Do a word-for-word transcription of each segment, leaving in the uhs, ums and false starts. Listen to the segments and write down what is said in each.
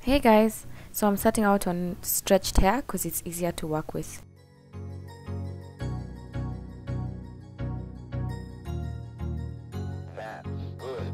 Hey guys, so I'm starting out on stretched hair because it's easier to work with. That's good.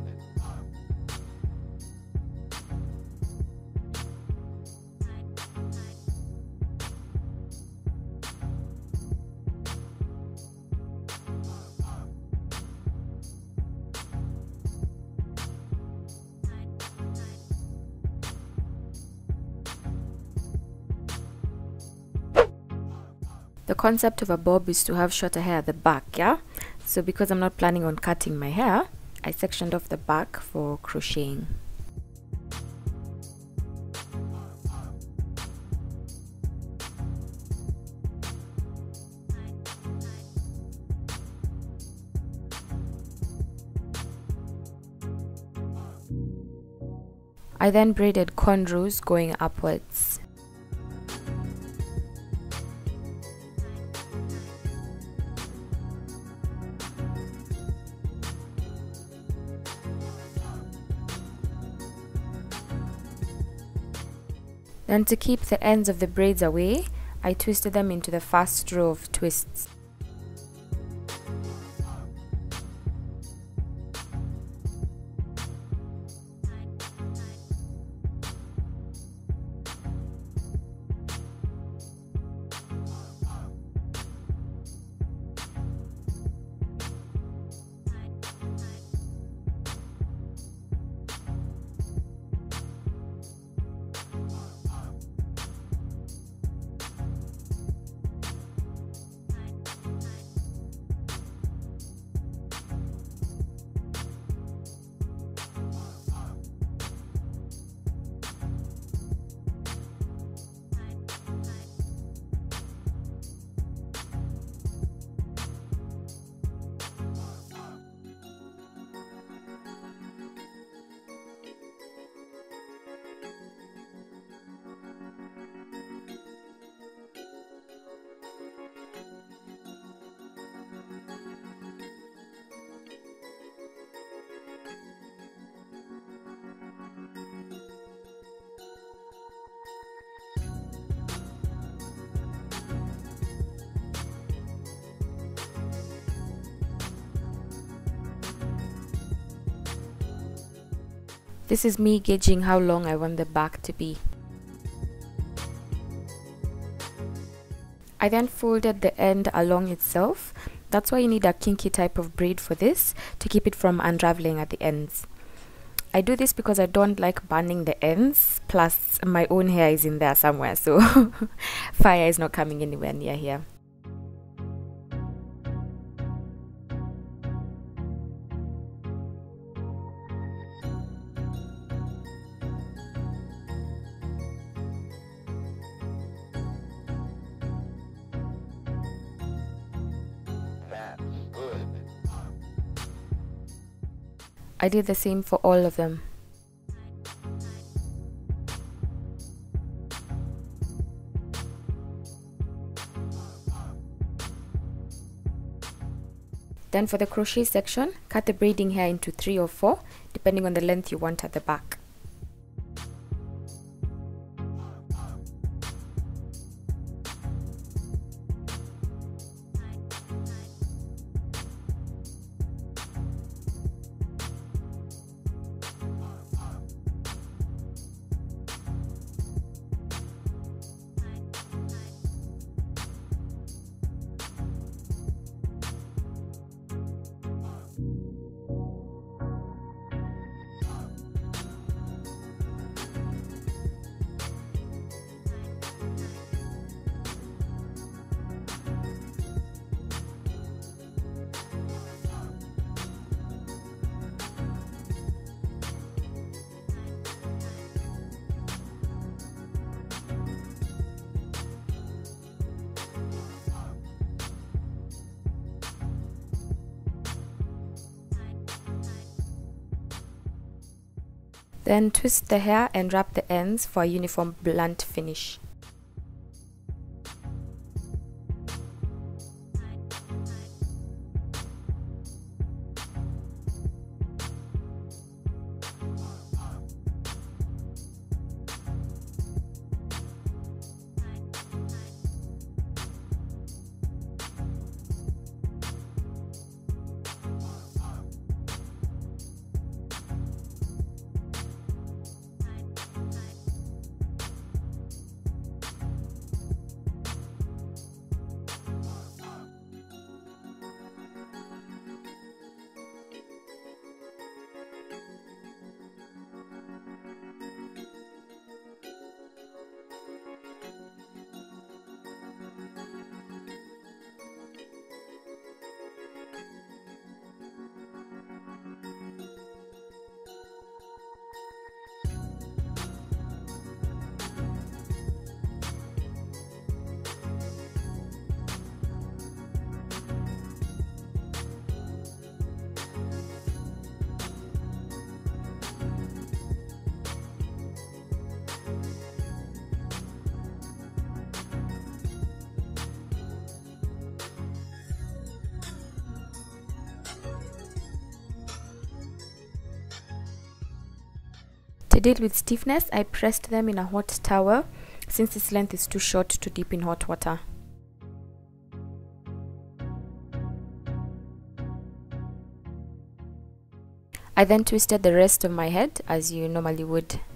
The concept of a bob is to have shorter hair at the back, yeah? So because I'm not planning on cutting my hair, I sectioned off the back for crocheting. I then braided cornrows going upwards. Then to keep the ends of the braids away, I twisted them into the first row of twists. This is me gauging how long I want the back to be. I then folded the end along itself. That's why you need a kinky type of braid for this, to keep it from unraveling at the ends. I do this because I don't like burning the ends, plus my own hair is in there somewhere, so fire is not coming anywhere near here. That's good. I did the same for all of them. Then for the crochet section, cut the braiding hair into three or four, depending on the length you want at the back. Then twist the hair and wrap the ends for a uniform blunt finish. To deal with stiffness, I pressed them in a hot towel since this length is too short to dip in hot water. I then twisted the rest of my head as you normally would.